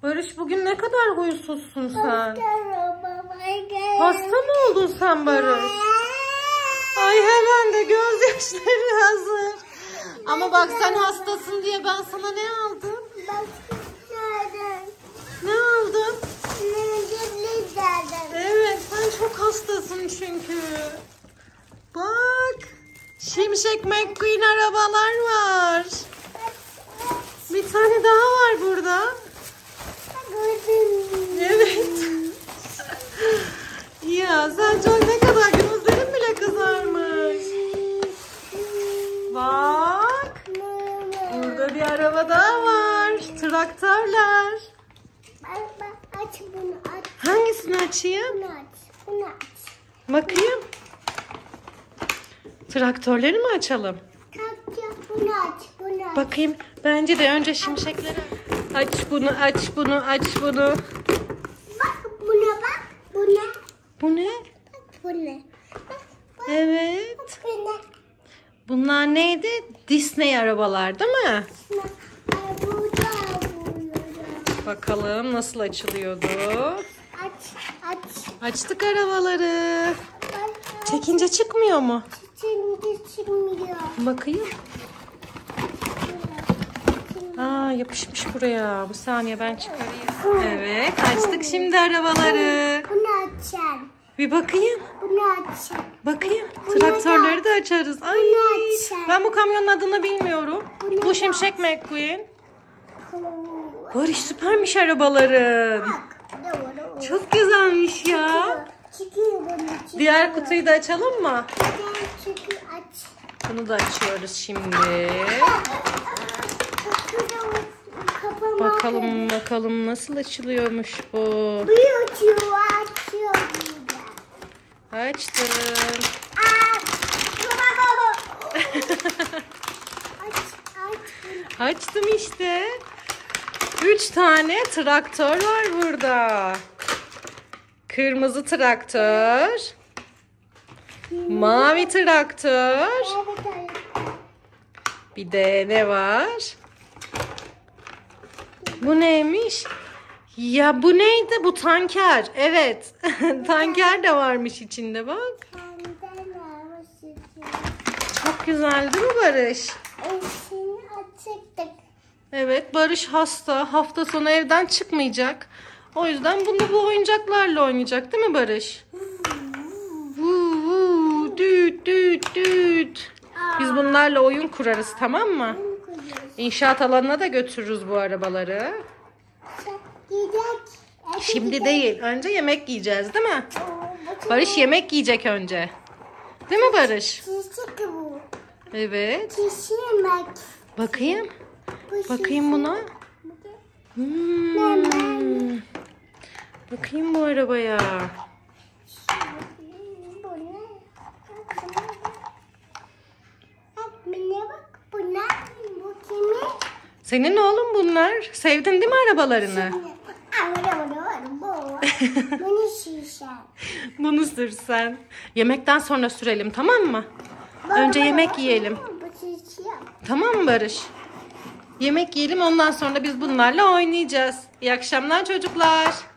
Barış, bugün ne kadar huysuzsun sen? Hasta mı oldun sen Barış? Ay hemen de gözyaşları hazır. Ama bak, sen hastasın diye ben sana ne aldım? Ne aldım? Evet, sen çok hastasın çünkü. Bak, Şimşek McQueen arabalar var. Bir tane daha var burada. Evet. Ya sen çok, ne kadar gözlerin bile kızarmış. Bak. Burada bir araba daha var. Traktörler. Aç bunu, aç. Hangisini açayım? Bunu aç. Bunu aç. Bakayım. Traktörleri mi açalım? Bunu aç. Bunu aç. Bakayım. Bence de önce şimşekleri. Aç bunu, aç bunu, aç bunu. Bak buna bak. Buna. Bu ne? Bak buna. Evet. Buna. Bunlar neydi? Disney arabalar değil mi? Bakalım nasıl açılıyordu. Aç. Aç. Açtık arabaları. Çekince çıkmıyor mu? Şimdi çıkmıyor. Bakayım. Aa, yapışmış buraya. Bir saniye, ben çıkarayım. Evet, açtık şimdi arabaları. Bunu açalım. Bir bakayım. Bunu açalım. Bakayım. Traktörleri de açarız. Ay, ben bu kamyonun adını bilmiyorum. Bu Şimşek McQueen. Barış, süpermiş arabaları. Çok güzelmiş ya. Diğer kutuyu da açalım mı? Bunu da açıyoruz şimdi. Bakalım nasıl açılıyormuş bu. Açtım. Açtım işte. 3 tane traktör var burada. Kırmızı traktör. Mavi traktör. Bir de ne var? Bu neymiş? Ya bu neydi? Bu tanker. Evet. Tanker de varmış içinde, bak. Çok güzel değil mi Barış? Evet, Barış hasta. Hafta sonu evden çıkmayacak. O yüzden bu oyuncaklarla oynayacak değil mi Barış? Düt düt düt. Biz bunlarla oyun kurarız, tamam mı? İnşaat alanına da götürürüz bu arabaları. Şimdi değil. Önce yemek yiyeceğiz değil mi? Barış yemek yiyecek önce. Değil mi Barış? Evet. Bakayım. Bakayım buna. Bakayım bu arabaya. Senin oğlum bunlar. Sevdin değil mi arabalarını? Bunu sürsen. Yemekten sonra sürelim, tamam mı? Önce yemek yiyelim. Tamam mı Barış? Yemek yiyelim, ondan sonra biz bunlarla oynayacağız. İyi akşamlar çocuklar.